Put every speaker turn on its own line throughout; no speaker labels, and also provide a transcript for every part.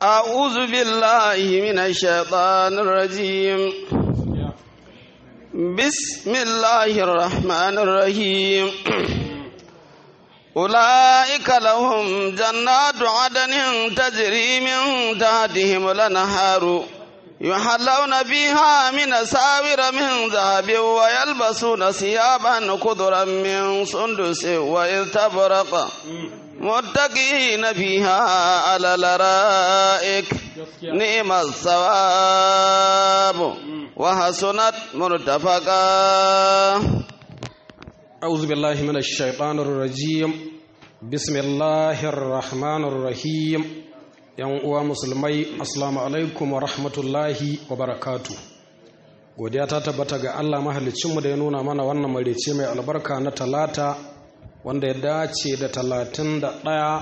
أعوذ بالله من الشيطان الرجيم بسم الله الرحمن الرحيم أولئك لهم جنات عدن تجري من تحتهم الأنهار يحلون فيها من أساور من ذهب ويلبسون ثيابا خضرا من سندس واستبرق متكئين فيها على الأرائك نعم الثواب وحسنت مرتفقا.
أعوذ بالله من الشيطان الرجيم بسم الله الرحمن الرحيم. yan uwa musulmai, assalamu alaikum wa rahmatullahi wa barakatu. Godiya ta tabbata ga Allah mahaliccinmu da ya nuna mana wannan marece mai albarka na talata, wanda ya dace da 31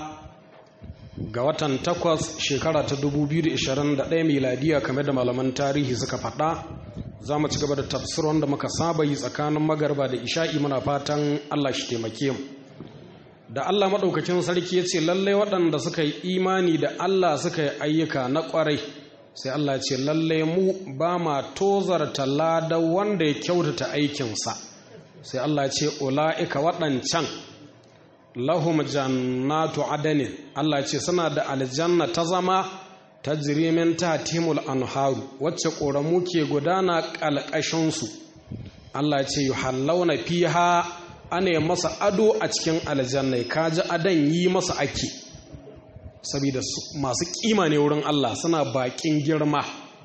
ga watan 8 shekara ta 2021 miladiya, kamar da malaman tarihi suka faɗa. Za mu ci gaba da tafsir wanda muka saba yi tsakanin magarba da isha'i. Muna fatan Allah shi taimake mu. Da Allah maɗaukacin sarki ya ce lallai waɗanda suka yi imani da Allah suka yi ayyuka na ƙwarai, sai Allah ce lallai mu ba ma tozarta lada wanda ya kyautata aikinsa. Sai Allah ce ula'ika waɗancan lahum jannatu adanin, Allah ce suna da aljanna ta zama ta jirimin tatimul anharu, wacce ƙoramu ke gudana ƙalƙashinsu. Allah ce yuhallawna fiha, ana masa ado a cikin aljanna. Kaji adan yi masa ake, saboda masu kima ne wurin Allah, suna bakin girma.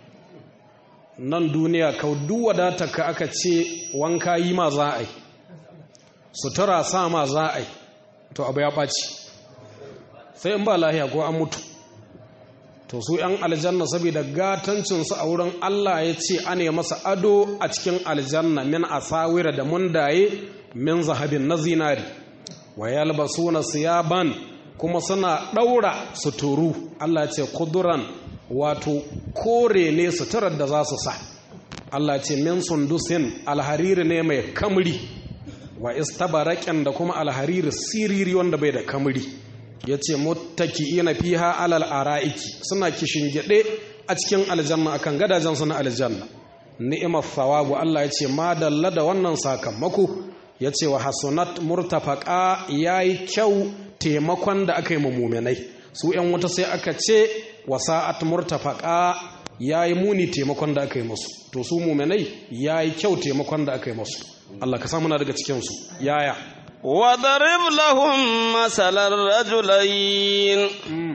Nan duniya kau duk wadata ka aka ce wanka yi ma za a yi, sutura sa ma za a yi, to abu ya ɓaci, sai in ba lahiya ko an mutu. To su ‘yan aljanna saboda gatancinsu a wurin Allah ya ce ana masa ado a cikin aljanna min asawira da mundaye min zahabin na zinari, wa yalbasuna siyaban, kuma suna ɗaura suturu. Allah ce kuduran, wato kore ne suturar da za su sa. Allah ce min sundusin, alhariri ne mai kamri, wa istabarakin, da kuma alhariri siriri wanda bai da kamri. Ya ce muttaki'ina fiha alal ara'iki, suna kishingide a cikin aljanna akan gadajen su na aljanna. Ni'imar thawabu, Allah ya ce madalla da wannan sakamako. Ya ce wa hasunat murtafaka, ya yi kyau taimakon da aka yi muminai. Su ‘yan wuta sai aka ce wa sa'at murtafaka, ya yi muni taimakon da aka yi musu. To su muminai ya yi kyau taimakon da aka yi musu. Allah ka samu na daga cikinsu. Yaya
وضرب لهم مثل الرجلين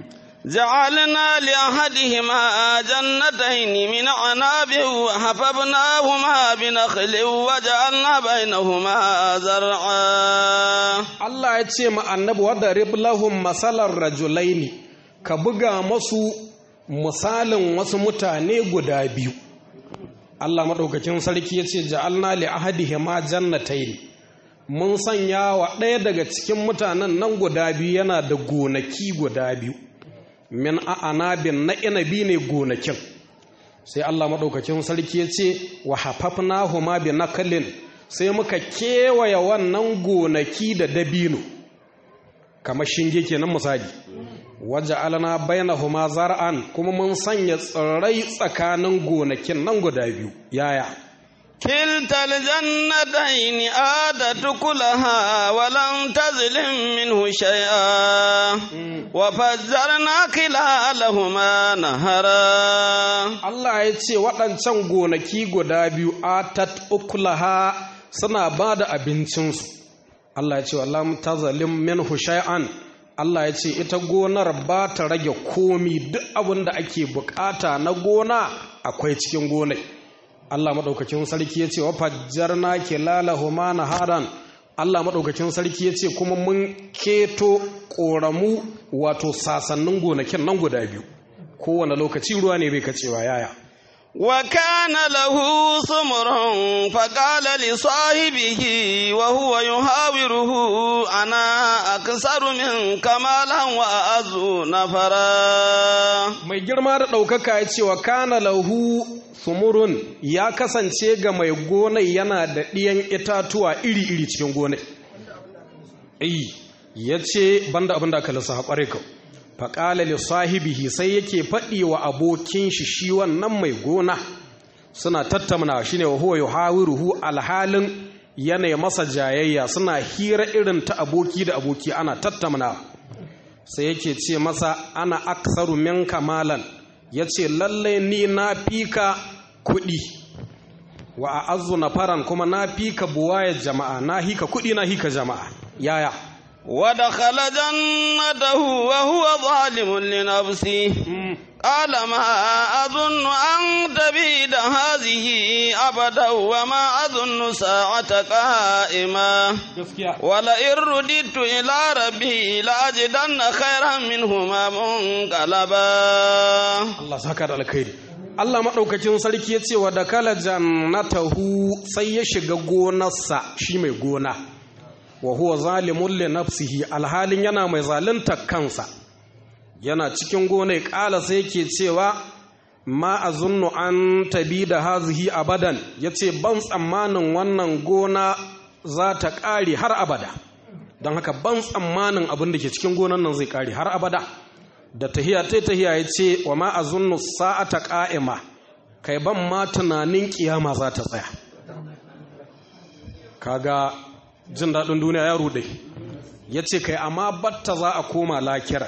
جعلنا لأحدهما جنتين من عناب وحفظناهما بنخل وجعلنا بينهما زرعا. الله
يتشي مع النبي وضرب لهم مثل الرجلين، كبغا مسو misalin wasu mutane guda biyu. Allah madaukakin sarki yace ja'alna li ahadihima jannatayn, mun sanya wa ɗaya daga cikin mutanen nan guda biyu yana da gonaki guda biyu. Min a'anabin, na inabi ne gonakin. Sai Allah maɗaukakin sarki ya ce wa hafafnahuma bi nakalin, sai muka kewaye wannan gonaki da dabino, kamar shinge kenan misali. Waja'alna bainahuma zar'an, kuma mun sanya tsirrai tsakanin gonakin nan guda biyu. Yaya
كلتا الجنتين آتت كلها ولم تظلم منه شيئا وفجرنا خلالهما نهرا.
Allah ya ce waɗancan gonaki guda biyu atat ukulaha, suna ba da abincinsu. Allah ya ce walam tazalim minhu shay'an, Allah ya ce ita gonar ba ta rage komi, duk abin da ake bukata na gona akwai cikin gonai. Allah maɗaukakin sarki ya ce wa fajjarna kilalahuma naharan, Allah maɗaukakin sarki ya ce kuma mun keto ƙoramu, wato sasannin gonakin nan guda biyu, kowane lokaci ruwa ne bai kacewa. Yaya
وكان له ثمر فقال لصاحبه وهو يحاوره أنا أكثر منك مالا وأعز نفرا. mai girma da ɗaukaka ya ce wa kana lahu sumurun, ya kasance ga mai gonai yana da ɗiyan itatuwa iri-iri cikin gonai. Ya ce banda abin da aka lissa haƙware ka.
faƙala li sahibihi sai yake faɗi wa abokin shi wannan mai gona suna tattauna shine wa huwa yuhawiruhu alhalin yana masa jayayya suna hira irin ta aboki da aboki ana tattauna sai yake ce masa ana aksaru minka malan yace lalle ni na fika kuɗi wa a'azzu nafaran kuma na fika buwayar jama'a na hika kuɗi na hika jama'a yaya
ودخل جنته وهو ظالم لنفسه قال ما أظن أن تبيد هذه أبدا وما أظن ساعة قائمة ولئن رددت إلى ربي لأجدن خيرا منهما منقلبا.
الله سكر على خير. Allah maɗaukacin sarki ya ce wa da kala jannatahu sai ya shiga gonarsa shi mai gona wa huwa zalimun li nafsihi alhalin yana mai zalunta kansa yana cikin gona ƙala sai yake cewa ma azunnu an tabida hazihi abadan yace ban tsammanin wannan gona za ta ƙare har abada don haka ban tsammanin abin da ke cikin gonan nan zai ƙare har abada da tahiya ya ce wa ma azunnu sa'ata qa'ima kai ban ma tunanin kiyama za ta tsaya kaga jin daɗin duniya ya ruɗe ya ce kai amma batta za a koma lakira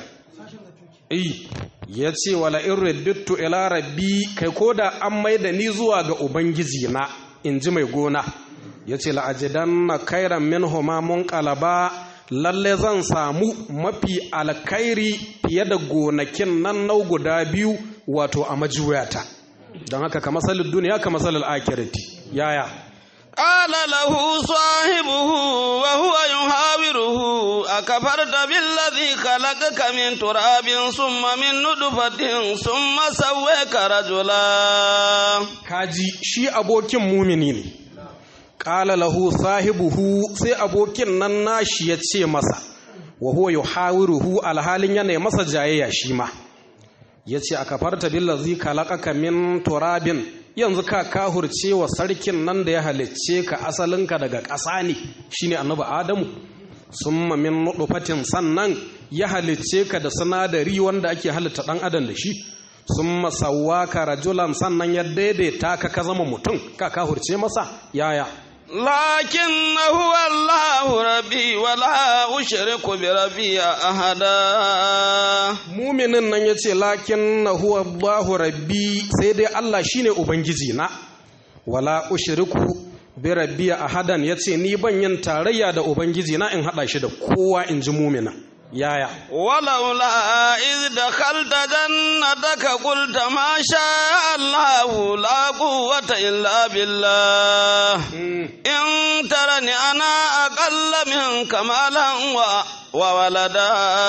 ya ce wala in riddittu ila rabbi kai ko da an mai da ni zuwa ga ubangiji na in ji mai gona ya ce la'ajidanna kairan minhuma munqalaba lalle zan samu mafi alkhairi fiye da gonakin nan nau guda biyu wato a majuyata don haka ka masalin duniya ka masalin akirati yaya
قال له صاحبه وهو يحاوره أكفرت بالذي خلقك من تراب ثم من نطفة ثم سويك رجلا
kaji shi abokin mumini ne qala lahu sahibuhu sai abokin nan nashi ya ce masa wa huwa yuhawiruhu alhalin yana masa jayayya shi ma yace akafarta billazi khalaqaka min turabin yanzu ka kahurce wa sarkin nan da ya halicce ka asalinka daga ƙasa ne shine annabi Adamu summa min nutfatin sannan ya halicce ka da sinadari wanda ake halitta dan adam da shi summa sawwaka rajulan sannan ya daidaita ka zama mutum ka kahurce masa yaya
لكن هو الله ربي ولا أشرك بربي أحدا
muminin nan yace lakin huwa Allahu rabbi sai dai Allah shine ubangiji na wala ushriku bi rabbi ahadan yace ni ban yin tarayya da ubangiji na in hada shi da kowa in ji mumina yaya
ولولا إذ دخلت جنتك قلت ما شاء الله لا قوة إلا بالله إن ترني أنا أقل منك مالا وولدا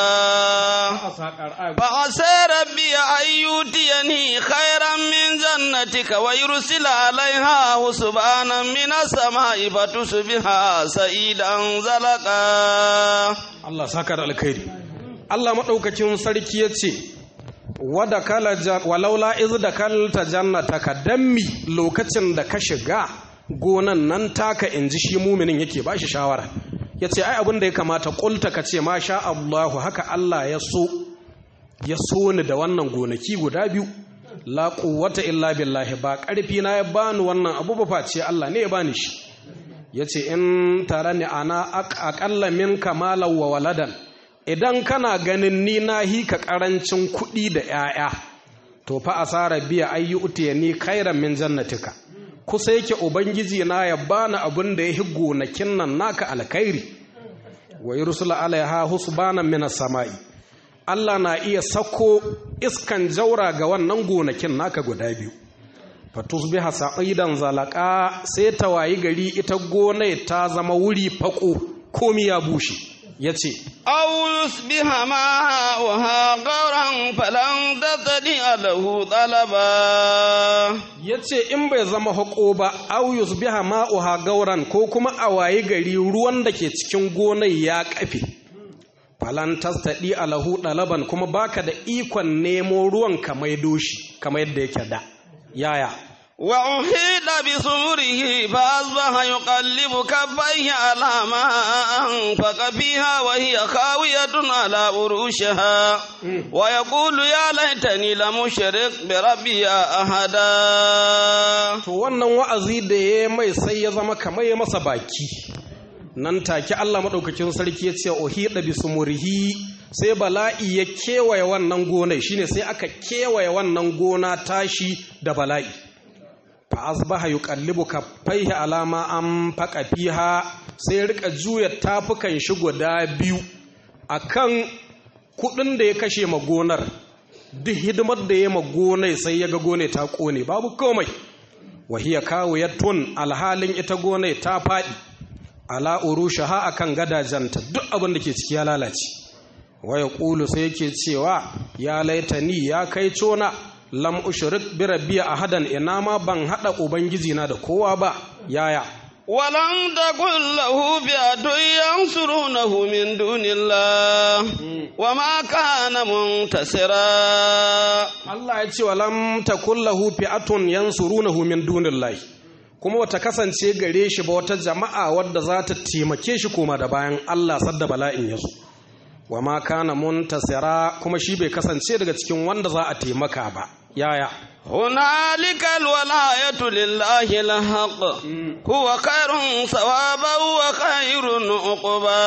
فعسى ربي أن يؤتيني خيرا من جنتك ويرسل عليها حسبانا من السماء فتصبح سعيدا زلقا.
Allah saka da alkhairi Allah madaukakin sarki yace wada kala walaula iz dakalta jannataka dammi lokacin da ka shiga gonan nan taka inji shi muminin yake bashi shawara yace ai abin da ya kamata kulta kace masha Allahu haka Allah ya so ni da wannan gonaki guda biyu la quwwata illa billahi ba karfi na ya bani wannan abu ba face Allah ne ya bani shi yace in tarani ana aqalla min kamalan wa waladan idan kana ganin ni na hika karancin kuɗi da 'ya'ya to fa asara biya ayyuti ni khairan min jannatika kusa yake ubangiji na ya bani abin da ya hi gonakin nan naka alkhairi wa yursula alaiha husbanan min as-sama'i Allah na iya sako iskan jaura ga wannan gonakin naka guda biyu fatusbiha sa'idan zalaka sai ta wayi gari ita gona ta zama wuri fako komi ya bushe yace
aw yusbiha ma'uha gauran falan taddi alahu talaba
yace in bai zama hako ba aw yusbiha ma'uha gauran ko kuma a wayi gari ruwan da ke cikin gonar ya kafe falan tastadi alahu talaban kuma baka da ikon nemo ruwan ka maido shi kamar yadda yake da yaya
وأحيط بثمره فأصبح يقلب كفيه على ما أنفق فيها وهي خاوية على عروشها ويقول يا ليتني لم أشرك بربي أحدا.
to wannan wa'azi da ya mai sai ya zama kamar ya masa baki nan take Allah madaukakin sarki ya ce uhida bisumurihi sai bala'i ya kewaye wannan gona shine sai aka kewaye wannan gona tashi da bala'i fa asbaha yuqallibu kaffaihi alama an faqa fiha sai rika juya tafukan shi guda biyu akan kudin da ya kashe ma gonar duk hidimar da ya ma gonar sai ya ga gonar ta kone babu komai wahiya kawiyatun alhalin ita gonar ta fadi ala urushaha akan gadajanta duk abin da ke ciki ya lalace waya qulu sai yake cewa ya laitani ya kai cona lam ushrik bi rabbi ahadan ina ma ban hada ubangiji na da kowa ba yaya
ولم تكن له فئة ينصرونه من دون الله وما كان منتصرا.
Allah ya ce walam takun lahu fi'atun yansurunahu min dunillahi kuma wata kasance gare shi ba wata jama'a wadda za ta taimake shi koma da bayan Allah sadda bala'in yazo wa ma kana muntasira kuma shi bai kasance daga cikin wanda za a taimaka ba yaya
هنالك الولاية لله الحق هو خير ثوابا وخير عقبا.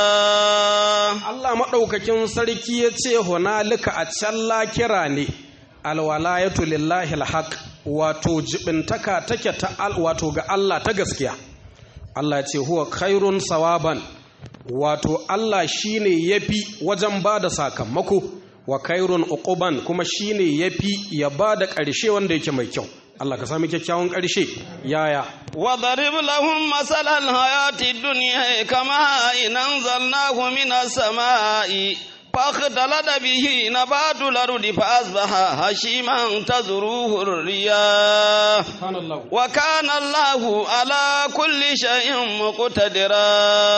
Allah madaukakin sarki ya ce hunalika a can lakira ne alwalayatu lillahi alhaq wato jibintaka take ta wato ga Allah ta gaskiya. Allah ya ce huwa khairun sawaban wato Allah shine yafi wajen bada sakamako wa khairun uquban kuma shine yafi ya bada ƙarshe wanda yake mai kyau. Allah ka sami kyakkyawan ƙarshe yaya
وضرب لهم مثل الحياة الدنيا كما إن أنزلناه من السماء فاختلط به نبات الأرض فأصبح هشيما تذروه الرياح وكان الله على كل شيء مقتدرا.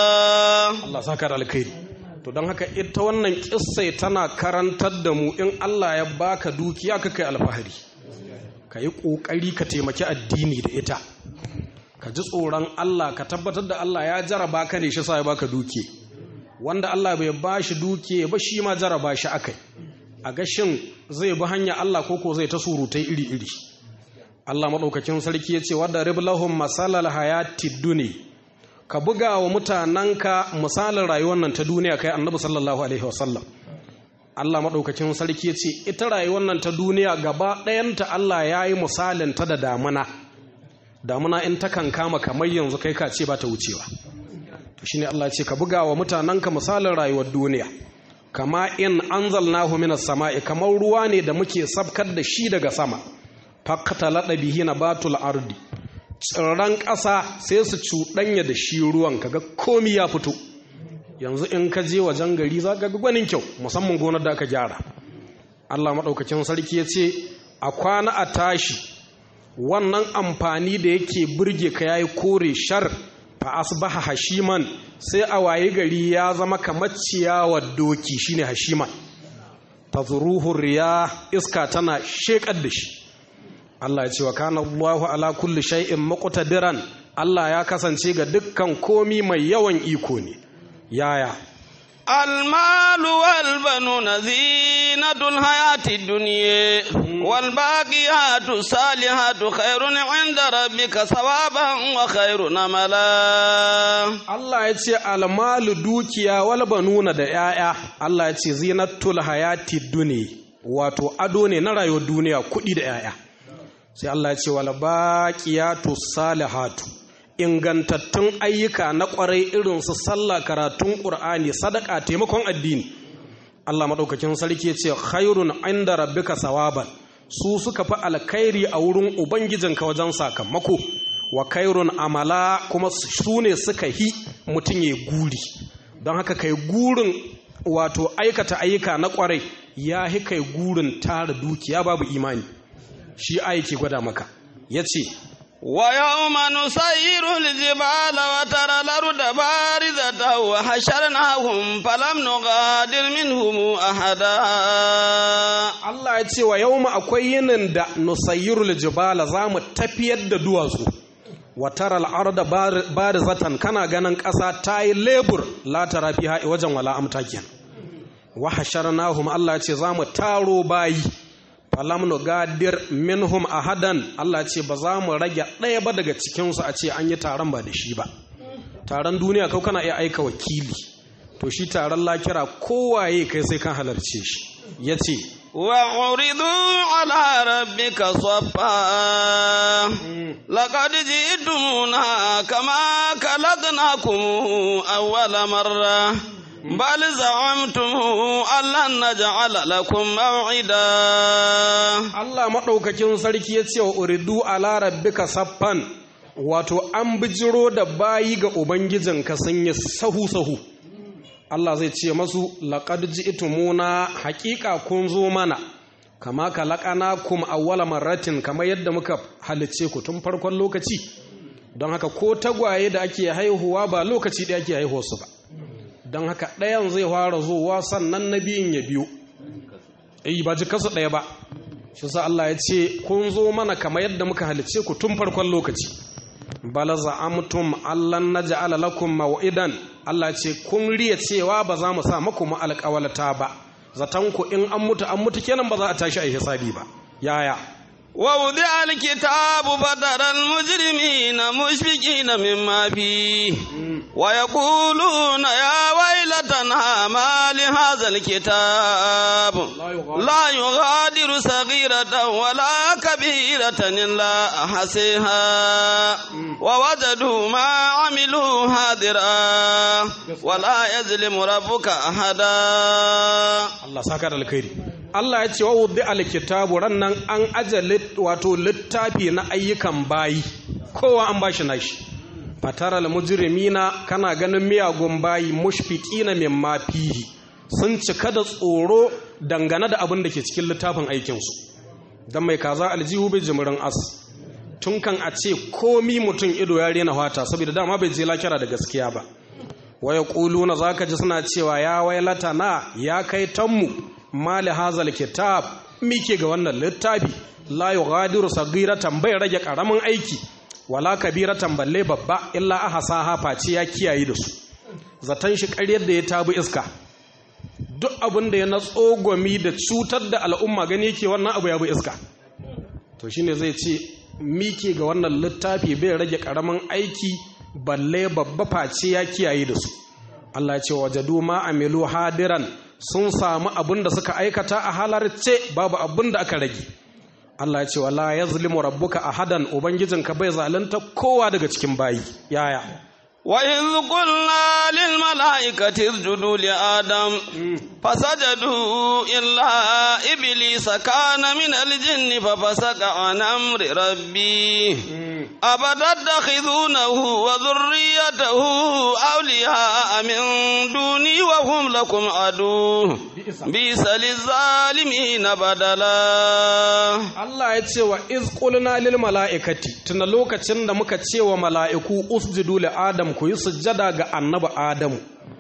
Allah saka da alkhairi. To don haka ita wannan kissai tana karantar da mu in Allah ya baka dukiya ka kai alfahari ka yi ƙoƙari ka taimaki addini da ita ka ji tsoron Allah ka tabbatar da Allah ya jaraba ka ne shi sa ya baka dukiya wanda Allah bai ba shi dukiya ba shi ma jaraba shi akai a gashin zai bi hanya Allah koko zai ta surutai iri-iri. Allah maɗaukakin sarki ya ce wadda riblahum masalal hayati duni ka buga wa mutanenka misalin rayuwar nan ta duniya kai annabi sallallahu alaihi wasallam. Allah maɗaukakin sarki ya ce ita rayuwar nan ta duniya gaba ɗayanta Allah ya yi misalin ta da damuna in ta kan kama kamar yanzu kai ka ce ba ta wucewa. To shine Allah ya ce ka buga wa mutanenka misalin rayuwar duniya kama in anzalnahu minas sama'i kamar ruwa ne da muke sabkar da shi daga sama faqtalada bihi nabatul ardi tsirran ƙasa sai su cuɗanya da shi ruwan kaga komi ya fito. Yanzu in ka je wajen gari za ka ga gwanin kyau musamman gonar da aka gyara. Allah maɗaukacin sarki ya ce a kwana a tashi wannan amfani da yake burge ka yayi kore shar fa asbaha hashiman sai a waye gari ya zama kamar ciyawar doki shine hashiman tazruhu riya iska tana shekar da shi. Allah ya ce wa kana Allahu ala kulli shay'in muqtadiran Allah ya kasance ga dukkan komi mai yawan iko ne yaya
المال والبنون زينة الحياة الدنيا والباقيات الصالحات خير عند ربك ثوابا وخير نملا.
Allah ya ce almalu dukiya wal banuna da yaya Allah ya ce zinatul hayati dunya wato ado ne na rayuwar duniya kuɗi da yaya. Sai Allah ya ce wal baqiyatu salihatu ingantattun ayyuka na kwarai irin su sallah karatun qur'ani sadaka taimakon addini Allah madaukakin sarki ya ce khairun inda rabbika sawaban su suka fi alkhairi a wurin ubangijinka wajen sakamako wa khairun amala kuma su ne suka hi mutum ya guri don haka kai gurin wato aikata ayyuka na kwarai ya hi kai gurin tara dukiya babu imani shi aiki gwada maka yace
ويوم نسير الجبال وترى الأرض بارزة وحشرناهم فلم نغادر منهم أحدا.
Allah ya ce wa yawma akwai yinin da nusayyirul jibala zamu tafiyar da duwatsu wa taral arda barizatan kana ganin ƙasa ta yi lebur la tara fiha wajen wala amtakiyan wa hasharnahum Allah ya ce zamu taro bayi falam nugadir minhum ahadan Allah ya ce ba za mu rage ɗaya ba daga cikin su a ce an yi taron ba da shi ba taron duniya kau kana iya aika wakili to shi taron lakira kowaye kai sai kan halarce shi yace
وعرضوا على ربك صفا لقد جئتمونا كما خلقناكم أول مرة بل زعمتم أن لن نجعل لكم موعدا
Allah maɗaukakin sarki ya ce wa uridu ala rabbika saffan wato an bijiro da bayi ga ubangijinka sun yi sahu-sahu Allah zai ce masu laqad ji'tumuna haqiqa kun zo mana kama khalaqnakum awwala marratin kama yadda muka halice ku tun farkon lokaci don haka ko tagwaye da ake haihuwa ba lokaci da ake haihuwa su ba don haka ɗayan zai fara zuwa sannan nabiyin ya biyo ba ji kasu ɗaya ba shi sa Allah ya ce kun zo mana kama yadda muka halice ku tun farkon lokaci bala za'amtum allan naj'ala lakum maw'idan Allah ce kun riya cewa ba za mu sa muku alƙawalata ba zatan ku in an mutu kenan ba za a tashi a hisabi ba yaya
ووضع الكتاب فترى المجرمين مشفقين مما فيه ويقولون يا ويلتنا ما لهذا الكتاب لا يغادر صغيرة ولا كبيرة إلا أحصاها ووجدوا ما عملوا حاضرا ولا يظلم ربك أحدا
الله سكر الخير Allah ya ce wa wuddi alkitabu rannan an aje wato littafi na ayyukan bayi kowa an bashi nashi fataral mujrimina kana ganin miyagun bayi mushfiqina mimma fihi sun cika da tsoro dangane da abin da ke cikin littafin aikinsu dan mai kaza aljihu bai jimirin as tun kan a ce komi mutum ido ya rena fata saboda dama bai je lakira da gaskiya ba waya quluna zaka ji suna cewa ya wailata na ya kai tanmu mali hazal kitab mike ga wannan littafi la yughadiru sagiratan bai rage karamin aiki wala kabiratan balle babba illa ahsaha face ya kiyaye da su zatan shi ƙaryar da ya tabu iska duk abin da ya natsogomi da cutar da al'umma gani yake wannan abu ya bi iska to shine zai ce mike ga wannan littafi bai rage karamin aiki balle babba face ya kiyaye da su Allah ya ce wajadu ma amilu hadiran sun samu abin da suka aikata a halarce babu abin da aka rage Allah ya ce wala yazlimu rabbuka ahadan ubangijinka bai zalunta kowa daga cikin bayi yaya
wa in qulna lil malaikati isjudu li adam fasajadu illa iblisa kana min al jinni fa fasaqa an amri rabbi abadadakhidunahu wa dhurriyyatahu awliya min duni wa hum lakum adu bisa lizalimin badala
Allah ya ce wa iz qulna lil malaikati tuna lokacin da muka ce wa mala'iku usjudu li adam ku yi sujjada ga annabi adamu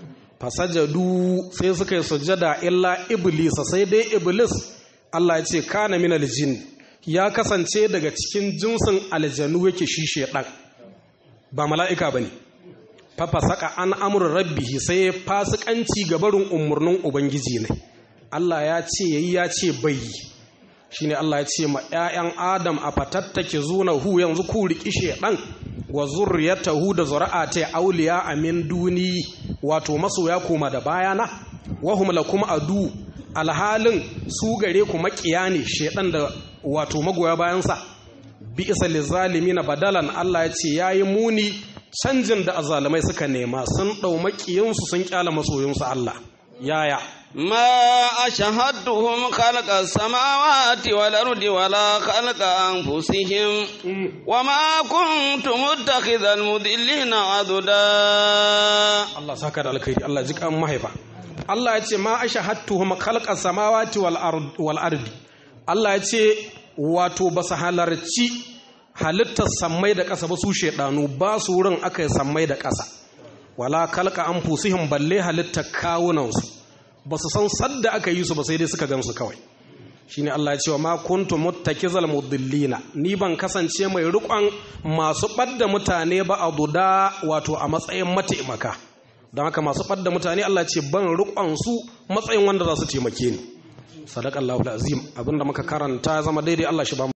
fasajadu sai suka yi sujjada illa iblis sai dai iblis Allah ya ce kana min aljin ya kasance daga cikin jinsin aljanu yake shi shedan ba mala'ika bane fafasaka an amru rabbihi sai fasikanci ga barin umurnin ubangiji ne Allah ya ce yayi ya ce bai shine Allah ya ce ma ƴaƴan Adam a fatattake zuna hu yanzu ku riki shedan wa zurriyatahu da zuri'ata auliya amin duni wato masoya koma da bayana wa hum lakum adu alhalin su gare ku makiya ne shedan da wato magoya bayansa bi isa lizalimina badalan Allah ya ce yayi muni canjin da azalimai suka nema sun dau makiyansu sun kyala masoyansu Allah yaya
ما أشهدتهم خلق السماوات والأرض ولا خلق أنفسهم وما كنت متخذ المضلين عضدا
الله سكر الخير الله جزاك محبا الله يتي ما أشهدتهم خلق السماوات والأرض الله يتي wato ba su halarci halittar sammai da ƙasa ba su shaidanu ba su wurin aka yi sammai da ƙasa wala kalka an fusihim balle halittar kawunansu ba su san sadda aka yi su ba sai dai suka gansu kawai shine Allah ya ce wa ma kuntu muttakizal mudillina ni ban kasance mai rukon masu badda mutane ba aduda wato a matsayin mataimaka don haka masu badda mutane Allah ya ce ban rukon su matsayin wanda za su taimake ni sadaqallahu alazim abinda muka karanta zama daidai Allah shi ba